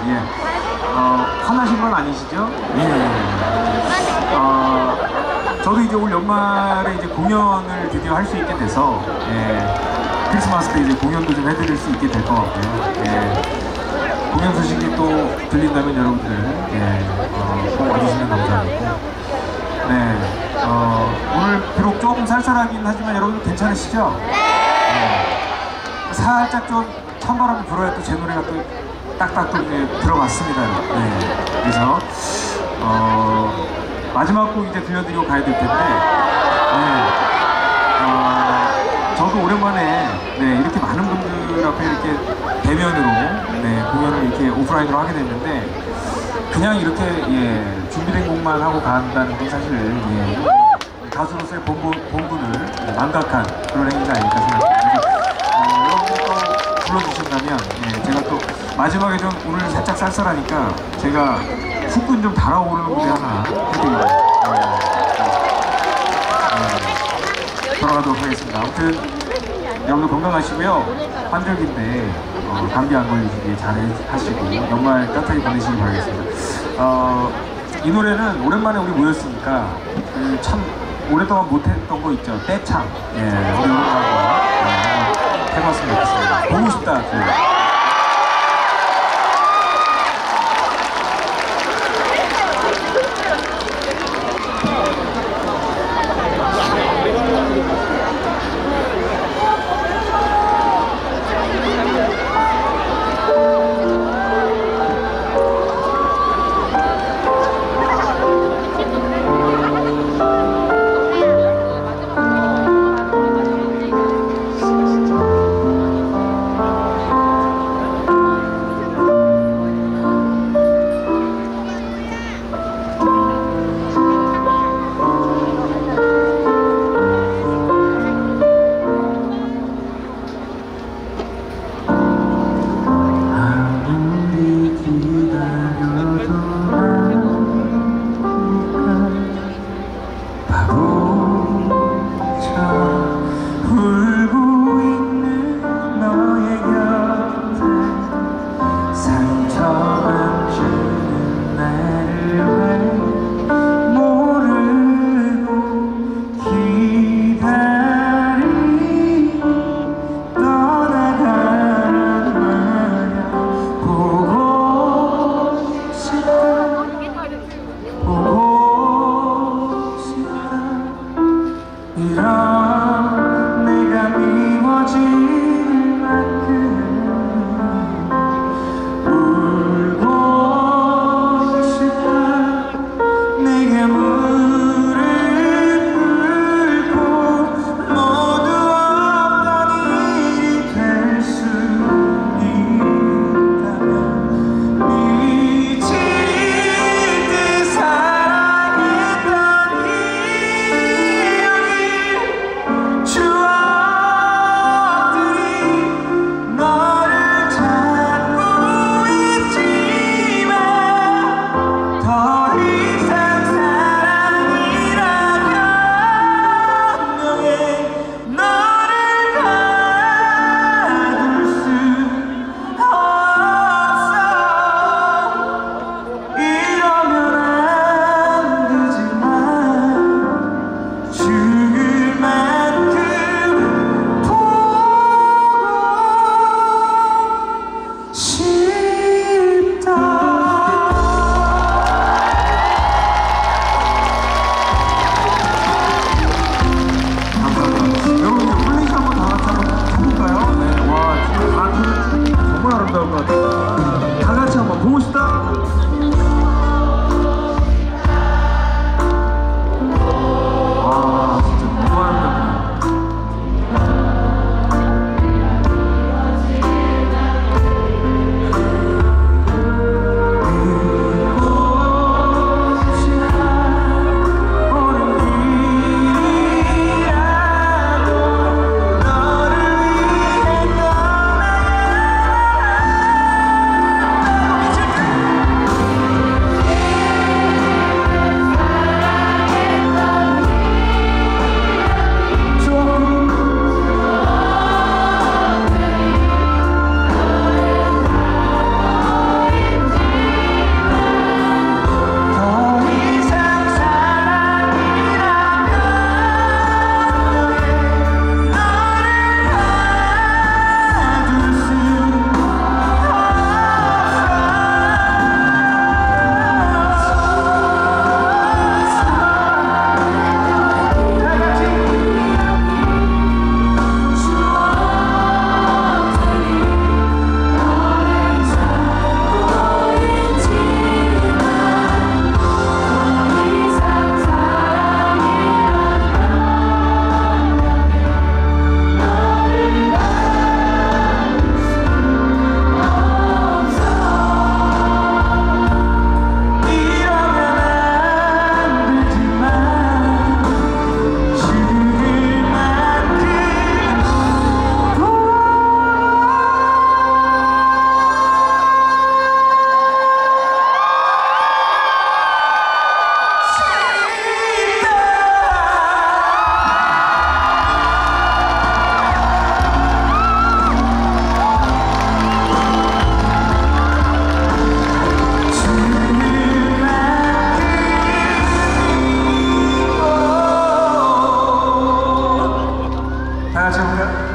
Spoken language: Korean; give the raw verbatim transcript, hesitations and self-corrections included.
예. 어, 화나신 건 아니시죠? 예. 어, 저도 이제 올 연말에 이제 공연을 드디어 할 수 있게 돼서, 예. 크리스마스 때 이제 공연도 좀 해드릴 수 있게 될 것 같고요. 예. 공연 소식이 또 들린다면 여러분들, 예. 어, 꼭 와주시면 감사하겠고. 네. 어, 오늘 비록 조금 쌀쌀하긴 하지만 여러분들 괜찮으시죠? 네. 살짝 좀 찬바람이 불어야 또 제 노래가 또 딱딱 또 이제 들어갔습니다. 네. 그래서 어, 마지막 곡 이제 들려드리고 가야 될 텐데, 네. 어, 저도 오랜만에 네, 이렇게 많은 분들 앞에 이렇게 대면으로 네, 공연을 이렇게 오프라인으로 하게 됐는데, 그냥 이렇게 예, 준비된 곡만 하고 간다는 건 사실 예, 가수로서의 본부, 본분을 예, 망각한 그런 행위가 아닐까 생각합니다. 어, 여러분들 또 불러주신다면 예, 제가 또 마지막에 좀 오늘 살짝 쌀쌀하니까 제가 후끈 좀 달아오르는 무대 하나 해드리고 예, 예, 돌아가도록 하겠습니다. 아무튼 여러분들 건강하시고요. 환절기인데 어, 감기 안 걸리시길 잘 하시고 연말 따뜻하게 보내시길 바라겠습니다. 어, 이 노래는 오랜만에 우리 모였으니까 그 참 오랫동안 못했던 거 있죠. 떼창. 예, 우리 오랜만에 예, 해봤으면 좋겠습니다. 보고 싶다. 그. 안녕하세요.